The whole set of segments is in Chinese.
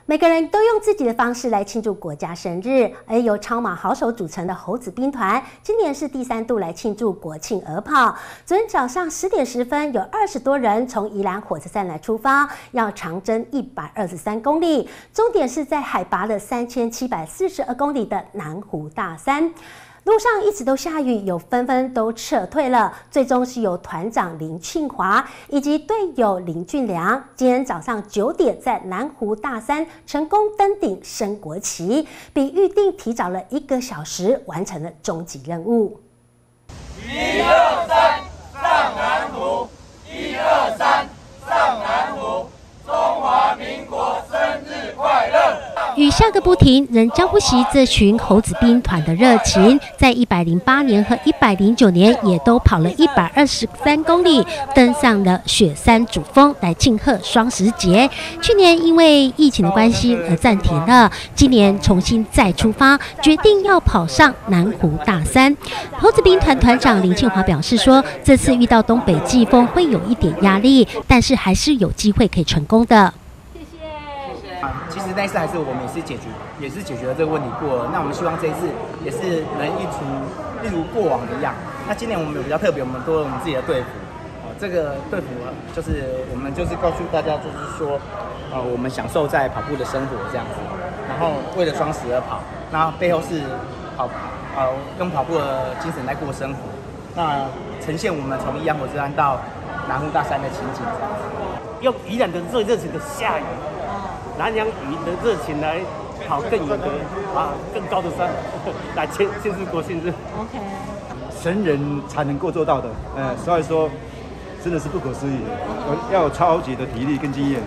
每个人都用自己的方式来庆祝国家生日，而由超马好手组成的猴子兵团，今年是第3度来庆祝国庆鹅跑。昨天早上10点10分，有20多人从宜兰火车站来出发，要长征123公里，终点是在海拔的3742公里的南湖大山。 路上一直都下雨，有纷纷都撤退了。最终是由团长林庆华以及队友林俊良，今天早上9点在南湖大山成功登顶升国旗，比预定提早了1个小时，完成了终极任务。 1、2、3，上南湖！1、2、3，上南湖！中华民国生日快乐！ 雨下个不停，仍将不熄这群猴子兵团的热情。在108年和109年，也都跑了123公里，登上了雪山主峰来庆贺双十节。去年因为疫情的关系而暂停了，今年重新再出发，决定要跑上南湖大山。猴子兵团团长林庆华表示说，这次遇到东北季风会有一点压力，但是还是有机会可以成功的。 其实那一次还是我们也是解决了这个问题过了。那我们希望这一次也是能一如过往一样。那今年我们比较特别，我们多了我们自己的队服。这个队服就是我们就是告诉大家，就是说，我们享受在跑步的生活这样子。然后为了双十而跑，那背后是用跑步的精神来过生活。那呈现我们从宜兰火车站到南湖大山的情景这样子。 用宜兰的最热情的下雨。 南洋语的热情来跑更远的更高的山，来庆祝国庆日。 OK， 神人才能够做到的，所以说真的是不可思议，要有超级的体力跟经验。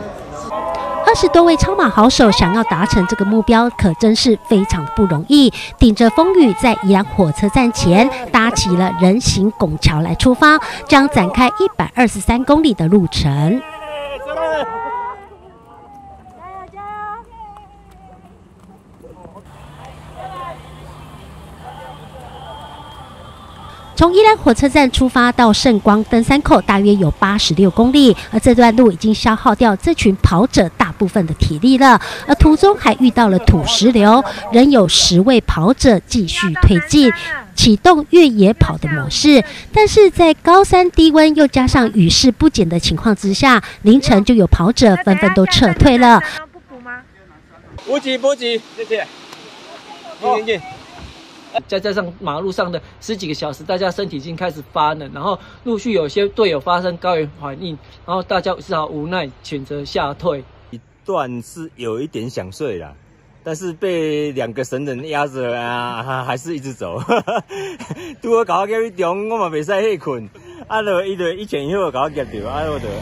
20多位超马好手想要达成这个目标，可真是非常不容易。顶着风雨，在宜兰火车站前搭起了人行拱桥来出发，将展开123公里的路程。 从宜兰火车站出发到圣光登山口，大约有86公里，而这段路已经消耗掉这群跑者大部分的体力了。而途中还遇到了土石流，仍有10位跑者继续推进，启动越野跑的模式。但是在高山低温又加上雨势不减的情况之下，凌晨就有跑者纷纷都撤退了。 补给，谢谢。进。 再加上马路上的10几个小时，大家身体已经开始发冷，然后陆续有些队友发生高原反应，然后大家只好无奈选择下退。 一段是有一点想睡啦，但是被2个神人压着啊，还是一直走。拄好搞我叫去中，我嘛袂使睡困，伊就一前一后搞我夹着，我就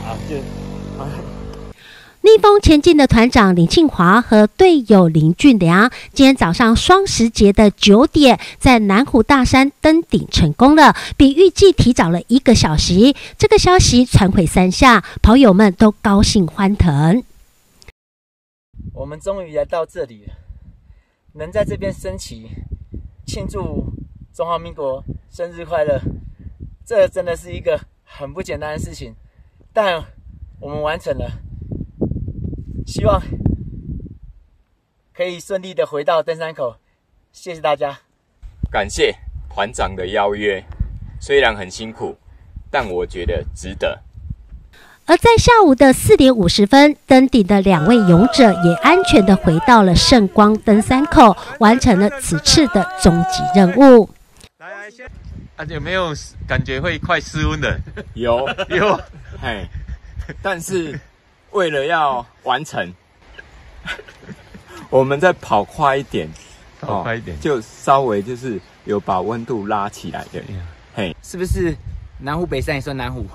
逆风前进的团长林庆华和队友林俊良，今天早上双十节的9点，在南湖大山登顶成功了，比预计提早了1个小时。这个消息传回山下，跑友们都高兴欢腾。 我们终于来到这里了，能在这边升旗，庆祝中华民国生日快乐，这真的是一个很不简单的事情，但我们完成了。 希望可以顺利的回到登山口，谢谢大家。 感谢团长的邀约，虽然很辛苦，但我觉得值得。 而在下午的4点50分，登顶的2位勇者也安全的回到了圣光登山口，完成了此次的终极任务。 有没有感觉会快失温的？有，嘿，但是。 为了要完成，我们再跑快一点，就稍微就是有把温度拉起来的。嘿， 是不是南湖北山也算南湖？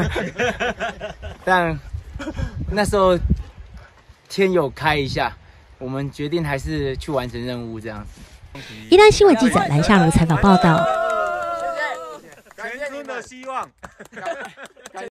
但那时候天有开一下，我们决定还是去完成任务这样子。 宜兰新闻记者蓝夏如采访报道。 全村的希望。